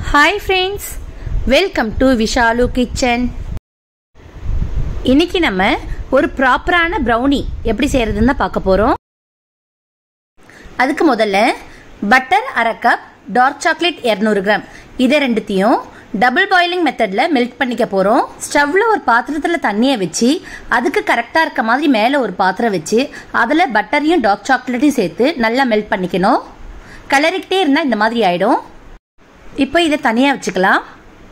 Hi friends, welcome to Vishalu Kitchen. இன்னைக்கு நம்ம ஒரு ப்ராப்பரான ப்ரௌனி எப்படி செய்யறதுன்னு பார்க்க போறோம். அதுக்கு முதல்ல butter 1/2 cup, dark chocolate 200 gram இதை ரெண்டுத்தையும் டபுள் பாயிலிங் மெத்தட்ல மெல்ட் பண்ணிக்க போறோம். ஸ்டவ்ல ஒரு பாத்திரத்துல தண்ணியை வச்சு அதுக்கு கரெக்டா இருக்க மாதிரி மேல ஒரு பாத்திரம் வச்சு அதுல பட்டரையும் டார்க் சாக்லேட்டையும் சேர்த்து நல்லா மெல்ட் பண்ணிக்கணும். கலரிக்கிட்டே இருந்தா இந்த மாதிரி ஆயிடும். இப்போ இதை தனியா வச்சுக்கலாம்.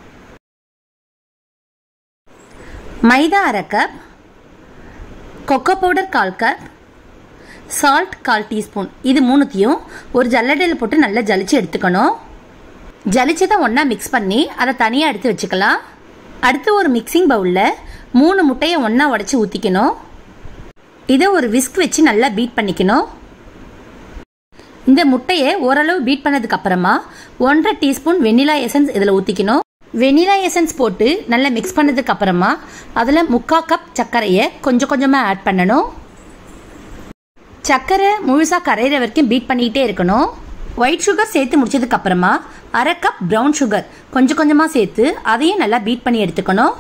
மைதா 1/2 cup, cocoa powder 1/4 cup, salt 1/4 teaspoon. இது மூணுத்தையும் ஒரு ஜல்லடையில் போட்டு நல்லா ஜலிச்சு எடுத்துக்கணும். ஜலிச்சதை ஒன்றா மிக்ஸ் பண்ணி அதை தனியாக எடுத்து வச்சுக்கலாம். அடுத்து ஒரு மிக்சிங் பவுலில் 3 முட்டையை ஒன்றா உடச்சி ஊற்றிக்கணும். இதை ஒரு விஸ்க் வச்சு நல்லா பீட் பண்ணிக்கணும். இந்த முட்டையை ஓரளவு பீட் பண்ணதுக்கு அப்புறமா 1/2 டீஸ்பூன் வெனிலா எசன்ஸ் இதில் ஊற்றிக்கணும். வெனிலா எசன்ஸ் போட்டு நல்லா மிக்ஸ் பண்ணதுக்கு அப்புறமா அதில் 3/4 கப் சர்க்கரையை கொஞ்சம் கொஞ்சமாக ஆட் பண்ணணும். சர்க்கரை முழுசாக கரையிற வரைக்கும் பீட் பண்ணிக்கிட்டே இருக்கணும். ஒயிட் சுகர் சேர்த்து முடிச்சதுக்கு அப்புறமா 1/2 கப் ப்ரௌன் சுகர் கொஞ்சம் கொஞ்சமாக சேர்த்து அதையும் நல்லா பீட் பண்ணி எடுத்துக்கணும்.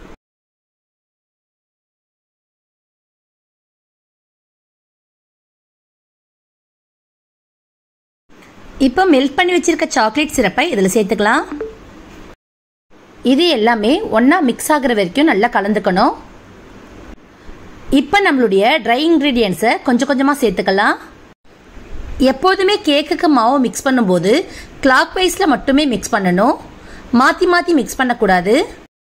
இப்போ மெல்ட் பண்ணி வச்சிருக்க சாக்லேட் சிரப்பை இதில் சேர்த்துக்கலாம். இது எல்லாமே ஒன்றா மிக்ஸ் ஆகிற வரைக்கும் நல்லா கலந்துக்கணும். இப்போ நம்மளுடைய ட்ரை இன்க்ரீடியன்ஸை கொஞ்சம் கொஞ்சமாக சேர்த்துக்கலாம். எப்போதுமே கேக்குக்கு மாவு மிக்ஸ் பண்ணும்போது கிளாக் வைஸில் மட்டுமே மிக்ஸ் பண்ணணும். மாற்றி மாற்றி மிக்ஸ் பண்ணக்கூடாது.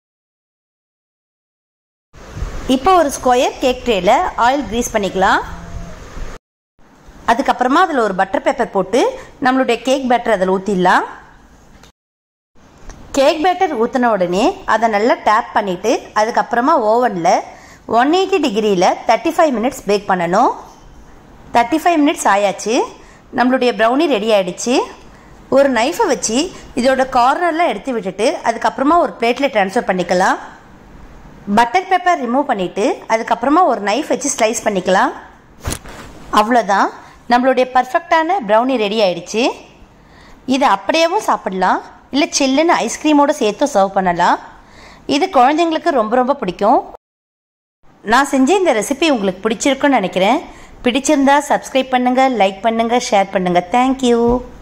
இப்போ ஒரு ஸ்கொயர் கேக் ட்ரேல ஆயில் கிரீஸ் பண்ணிக்கலாம். அதுக்கப்புறமா அதில் ஒரு பட்டர் பேப்பர் போட்டு நம்மளுடைய கேக் பேட்டர் அதில் ஊற்றிடலாம். கேக் பேட்டர் ஊற்றின உடனே அதை நல்லா டேப் பண்ணிவிட்டு அதுக்கப்புறமா ஓவனில் 180 டிகிரியில் 35 மினிட்ஸ் பேக் பண்ணணும். 35 மினிட்ஸ் ஆயாச்சு. நம்மளுடைய ப்ரௌனி ரெடி ஆகிடுச்சு. ஒரு நைஃபை வச்சு இதோட கார்னர்லாம் எடுத்து விட்டுட்டு அதுக்கப்புறமா ஒரு பிளேட்டில் ட்ரான்ஸ்ஃபர் பண்ணிக்கலாம். பட்டர் பேப்பர் ரிமூவ் பண்ணிவிட்டு அதுக்கப்புறமா ஒரு நைஃப் வச்சு ஸ்லைஸ் பண்ணிக்கலாம். அவ்வளோதான், நம்மளுடைய பர்ஃபெக்டான ப்ரௌனி ரெடி ஆயிடுச்சு. இதை அப்படியேவும் சாப்பிடலாம், இல்லை சில்லுன்னு ஐஸ்கிரீமோடு சேர்த்து சர்வ் பண்ணலாம். இது குழந்தைங்களுக்கு ரொம்ப ரொம்ப பிடிக்கும். நான் செஞ்ச இந்த ரெசிபி உங்களுக்கு பிடிச்சிருக்குன்னு நினைக்கிறேன். பிடிச்சிருந்தா சப்ஸ்கிரைப் பண்ணுங்கள், லைக் பண்ணுங்கள், ஷேர் பண்ணுங்கள். தேங்க்யூ.